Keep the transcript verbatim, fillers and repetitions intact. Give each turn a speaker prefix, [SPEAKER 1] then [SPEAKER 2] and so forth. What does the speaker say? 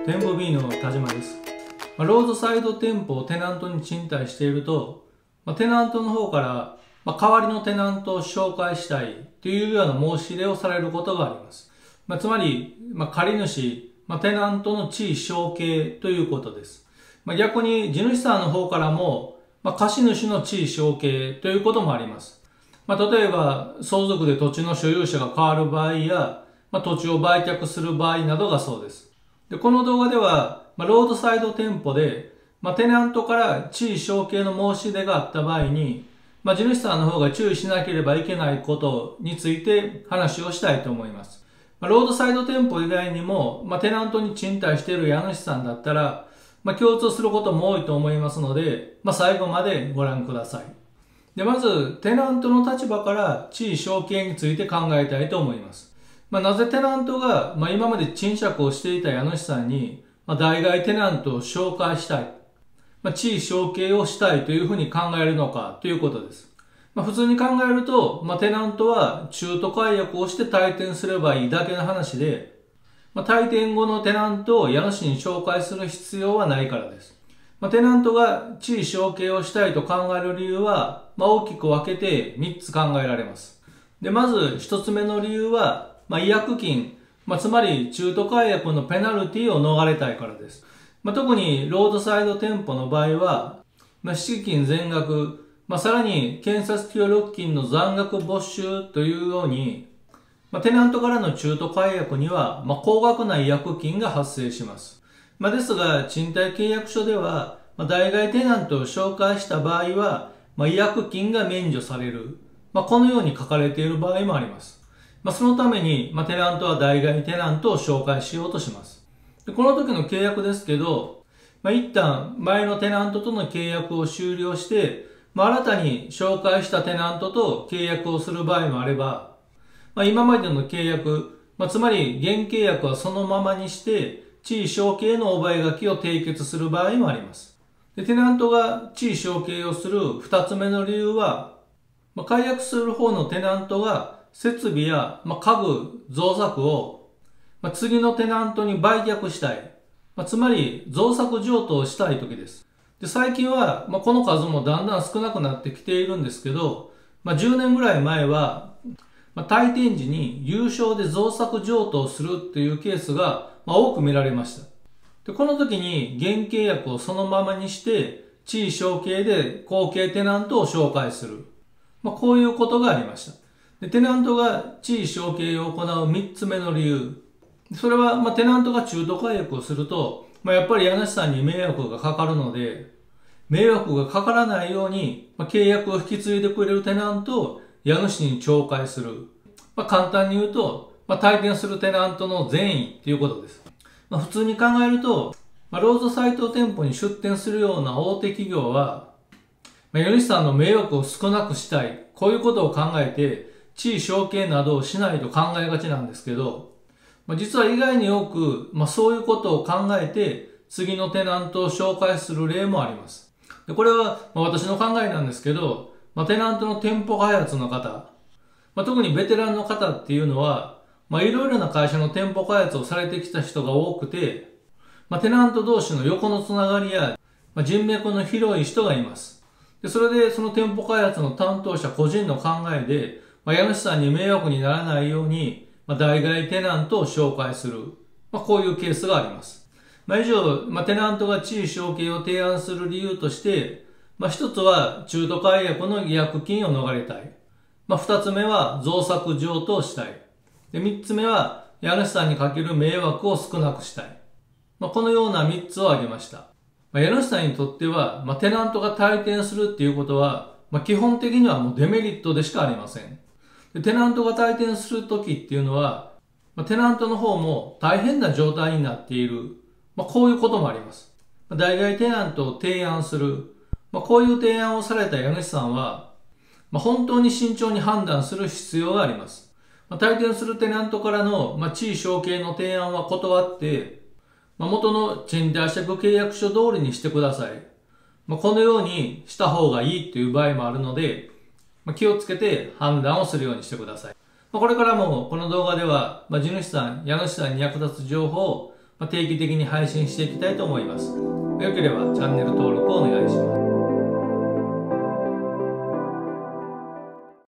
[SPEAKER 1] 店舗 B の田島です。まあ、ロードサイド店舗をテナントに賃貸していると、まあ、テナントの方から、まあ、代わりのテナントを紹介したいというような申し入れをされることがあります。まあ、つまり、まあ、借り主、まあ、テナントの地位承継ということです。まあ、逆に地主さんの方からも、まあ、貸主の地位承継ということもあります。まあ、例えば、相続で土地の所有者が変わる場合や、まあ、土地を売却する場合などがそうです。で、この動画では、まあ、ロードサイド店舗で、まあ、テナントから地位承継の申し出があった場合に、まあ、地主さんの方が注意しなければいけないことについて話をしたいと思います。まあ、ロードサイド店舗以外にも、まあ、テナントに賃貸している家主さんだったら、まあ、共通することも多いと思いますので、まあ、最後までご覧ください。で、まず、テナントの立場から地位承継について考えたいと思います。まあ、なぜテナントが、まあ、今まで賃借をしていた家主さんに、まあ、代替テナントを紹介したい、まあ、地位承継をしたいというふうに考えるのかということです。まあ、普通に考えると、まあ、テナントは中途解約をして退店すればいいだけの話で、まあ、退店後のテナントを家主に紹介する必要はないからです。まあ、テナントが地位承継をしたいと考える理由は、まあ、大きく分けてみっつ考えられます。で、まずひとつめの理由は、まあ、違約金、まあ、つまり中途解約のペナルティを逃れたいからです。まあ、特にロードサイド店舗の場合は、まあ、敷金全額、まあ、さらに建設協力金の残額没収というように、まあ、テナントからの中途解約には、まあ、高額な違約金が発生します。まあ、ですが、賃貸契約書では、まあ、代替テナントを紹介した場合は、まあ、違約金が免除される。まあ、このように書かれている場合もあります。まあ、そのために、まあ、テナントは代替テナントを紹介しようとします。で、この時の契約ですけど、まあ、一旦前のテナントとの契約を終了して、まあ、新たに紹介したテナントと契約をする場合もあれば、まあ、今までの契約、まあ、つまり現契約はそのままにして、地位承継の覚書を締結する場合もあります。で、テナントが地位承継をする二つ目の理由は、まあ、解約する方のテナントが設備や、まあ、家具、造作を、まあ、次のテナントに売却したい。まあ、つまり造作譲渡をしたい時です。で、最近は、まあ、この数もだんだん少なくなってきているんですけど、まあ、じゅうねんぐらい前は、まあ、退店時に有償で造作譲渡をするっていうケースが、まあ、多く見られました。で、この時に現契約をそのままにして、地位承継で後継テナントを紹介する。まあ、こういうことがありました。で、テナントが地位承継を行う三つ目の理由。それは、まあ、テナントが中途解約をすると、まあ、やっぱり家主さんに迷惑がかかるので、迷惑がかからないように、まあ、契約を引き継いでくれるテナントを家主に紹介する。まあ、簡単に言うと、まあ、退店するテナントの善意ということです。まあ、普通に考えると、まあ、ロードサイト店舗に出店するような大手企業は、まあ、家主さんの迷惑を少なくしたい。こういうことを考えて、地位承継などをしないと考えがちなんですけど、まあ、実は意外に多く、まあ、そういうことを考えて、次のテナントを紹介する例もあります。で、これは、まあ、私の考えなんですけど、まあ、テナントの店舗開発の方、まあ、特にベテランの方っていうのは、まあ、いろいろな会社の店舗開発をされてきた人が多くて、まあ、テナント同士の横のつながりや、まあ、人脈の広い人がいます。で、それでその店舗開発の担当者個人の考えで、まあ、家主さんに迷惑にならないように、まあ、代替テナントを紹介する。まあ、こういうケースがあります。まあ、以上、まあ、テナントが地位承継を提案する理由として、まあ、一つは中途解約の違約金を逃れたい。まあ、二つ目は造作譲渡をしたい。で、三つ目は家主さんにかける迷惑を少なくしたい。まあ、このような三つを挙げました。まあ、家主さんにとっては、まあ、テナントが退店するっていうことは、まあ、基本的にはもうデメリットでしかありません。で、テナントが退店するときっていうのは、まあ、テナントの方も大変な状態になっている。まあ、こういうこともあります。まあ、代替テナントを提案する。まあ、こういう提案をされた家主さんは、まあ、本当に慎重に判断する必要があります。まあ、退店するテナントからの、まあ、地位承継の提案は断って、まあ、元の賃貸借契約書通りにしてください。まあ、このようにした方がいいという場合もあるので、まあ、気をつけて判断をするようにしてください。まあ、これからもこの動画では、まあ、地主さん、家主さんに役立つ情報をまあ、定期的に配信していきたいと思います。よければチャンネル登録をお願いします。